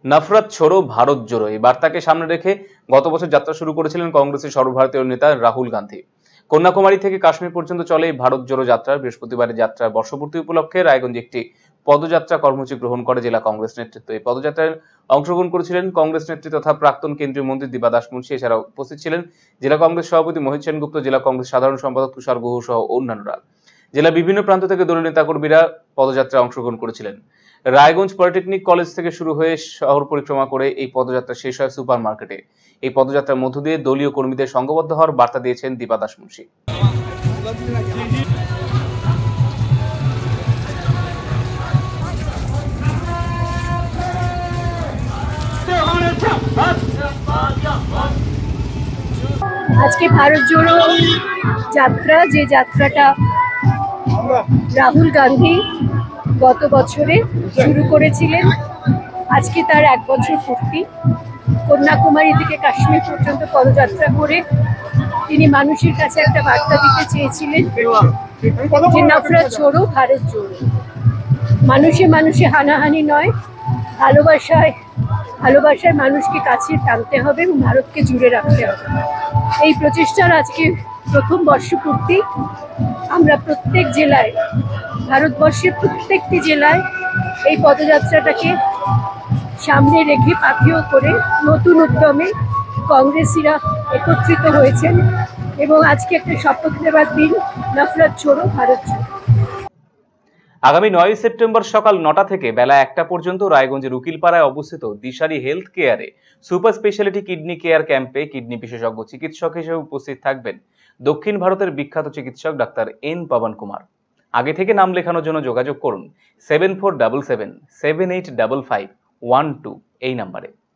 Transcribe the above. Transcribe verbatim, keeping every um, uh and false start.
নফরত ছোড়ো ভারত জোড়ো এই বার্তাকে সামনে রেখে গত বছর যাত্রা শুরু করেছিলেন কংগ্রেসের সর্বভারতীয় নেতা রাহুল গান্ধী। কন্যাকুমারী থেকে কাশ্মীর পর্যন্ত চলে এই ভারত জোড়ো যাত্রা। বৃহস্পতিবারের যাত্রার বর্ষপূর্তি উপলক্ষে রায়গঞ্জে একটি পদযাত্রা কর্মসূচি গ্রহণ করে জেলা কংগ্রেস নেতৃত্ব। এই পদযাত্রায় অংশগ্রহণ করেছিলেন কংগ্রেস নেত্রী তথা প্রাক্তন কেন্দ্রীয় মন্ত্রী দীপা দাসমুন্সী। এছাড়াও উপস্থিত ছিলেন জেলা কংগ্রেস সভাপতি মোহিত সেনগুপ্ত, জেলা কংগ্রেস সাধারণ সম্পাদক তুষার গুহ সহ অন্যান্যরা। জেলা বিভিন্ন প্রান্ত থেকে দলীয় নেতাকর্মীরা পদযাত্রায় অংশগ্রহণ করেছিলেন। রায়গঞ্জ পলিটেকনিক কলেজ থেকে শুরু হয়ে শহর পরিক্রমা করে এই পদযাত্রা শেষ হয় সুপার মার্কেটে। এই পদযাত্রার মধ্য দিয়ে দলীয় কর্মীদের সংঘবদ্ধ হওয়ার বার্তা দিয়েছেন দীপা দাসমুন্সী। আজকে ভারত জোড়ো যাত্রা, যে যাত্রাটা রাহুল গান্ধী গত বছরে শুরু করেছিলেন, আজকে তার এক বছর পূর্তি। কন্যাকুমারী থেকে কাশ্মীর পর্যন্ত পদযাত্রা করে তিনি মানুষের কাছে একটা বার্তা দিতে চেয়েছিলেন যে নফরত ছোড়ো ভারত জোড়ো। মানুষে মানুষে হানাহানি নয়, ভালোবাসায় ভালোবাসায় মানুষকে কাছে টানতে হবে এবং ভারতকে জুড়ে রাখতে হবে। এই প্রচেষ্টার আজকে প্রথম বর্ষপূর্তি। আমরা প্রত্যেক জেলায়, ভারতবর্ষের প্রত্যেকটি জেলায় এই পদযাত্রাটাকে সামনে রেখে পাথেয় করে নতুন উদ্যমে কংগ্রেসীরা একত্রিত হয়েছেন এবং আজকে একটা শপথ নেবার দিন, নফরত ছোড়ো ভারত জোড়ো। আগামী নয় সেপ্টেম্বর সকাল নটা থেকে বেলা একটা পর্যন্ত রায়গঞ্জের উকিলপাড়ায় অবস্থিত দিশারি হেলথ কেয়ারে সুপার স্পেশালিটি কিডনি কেয়ার ক্যাম্পে কিডনি বিশেষজ্ঞ চিকিৎসক হিসেবে উপস্থিত থাকবেন দক্ষিণ ভারতের বিখ্যাত চিকিৎসক ডাক্তার এন পবন কুমার। আগে থেকে নাম লেখানোর জন্য যোগাযোগ করুন seven four double seven seven eight double five one two এই নাম্বারে।